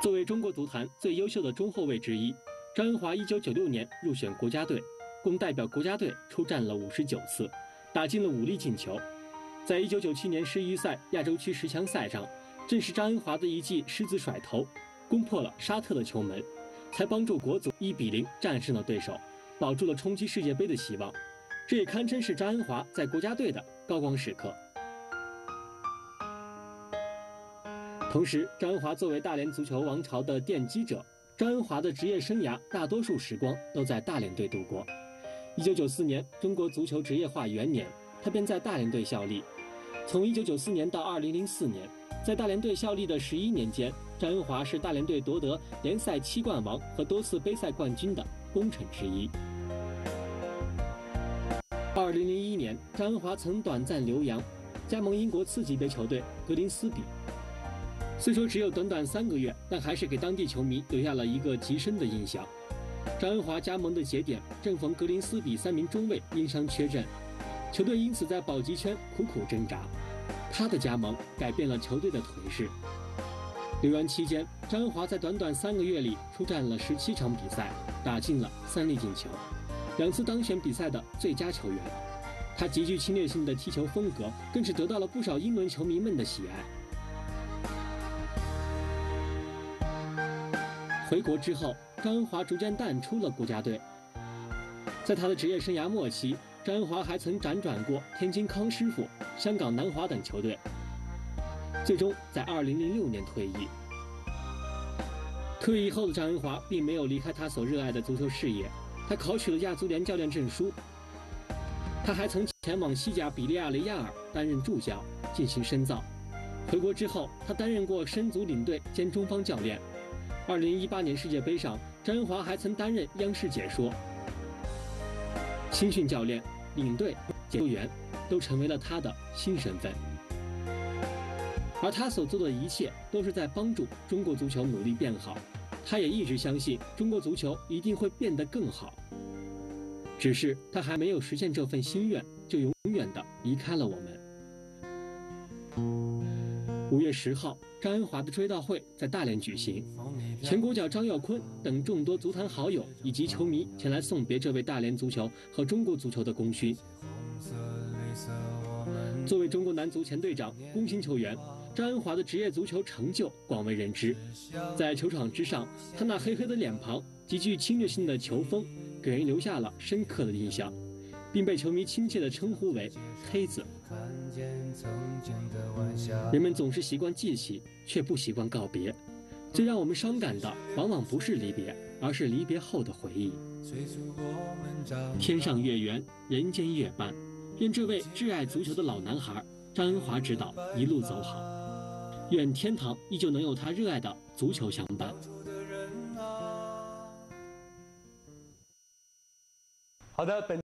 作为中国足坛最优秀的中后卫之一，张恩华1996年入选国家队，共代表国家队出战了59次，打进了5粒进球。在1997年世预赛亚洲区10强赛上，正是张恩华的一记狮子甩头，攻破了沙特的球门，才帮助国足1比0战胜了对手，保住了冲击世界杯的希望。这也堪称是张恩华在国家队的高光时刻。同时，张恩华作为大连足球王朝的奠基者，张恩华的职业生涯大多数时光都在大连队度过。1994年，中国足球职业化元年，他便在大连队效力。从1994年到2004年，在大连队效力的11年间，张恩华是大连队夺得联赛7冠王和多次杯赛冠军的功臣之一。2001年，张恩华曾短暂留洋，加盟英国次级别球队格林斯比。虽说只有短短3个月，但还是给当地球迷留下了一个极深的印象。张恩华加盟的节点正逢格林斯比3名中卫因伤缺阵，球队因此在保级圈苦苦挣扎。他的加盟改变了球队的颓势。留洋期间，张恩华在短短3个月里出战了17场比赛，打进了3粒进球，2次当选比赛的最佳球员。他极具侵略性的踢球风格，更是得到了不少英伦球迷们的喜爱。回国之后，张恩华逐渐淡出了国家队。在他的职业生涯末期，张恩华还曾辗转过天津康师傅、香港南华等球队，最终在2006年退役。退役后的张恩华并没有离开他所热爱的足球事业，他考取了亚足联教练证书。他还曾前往西甲比利亚雷亚尔担任助教，进行深造。回国之后，他担任过申足领队兼中方教练。2018年世界杯上，张恩华还曾担任央视解说。青训教练、领队、解说员都成为了他的新身份。而他所做的一切都是在帮助中国足球努力变好。他也一直相信中国足球一定会变得更好。只是他还没有实现这份心愿，就永远地离开了我们。5月10号，张恩华的追悼会在大连举行，前国脚张耀坤等众多足坛好友以及球迷前来送别这位大连足球和中国足球的功勋。作为中国男足前队长、功勋球员，张恩华的职业足球成就广为人知。在球场之上，他那黑黑的脸庞、极具侵略性的球风，给人留下了深刻的印象，并被球迷亲切地称呼为“黑子”。人们总是习惯记起，却不习惯告别。最让我们伤感的，往往不是离别，而是离别后的回忆。天上月圆，人间月半。愿这位挚爱足球的老男孩张恩华指导一路走好。愿天堂依旧能有他热爱的足球相伴。 好的，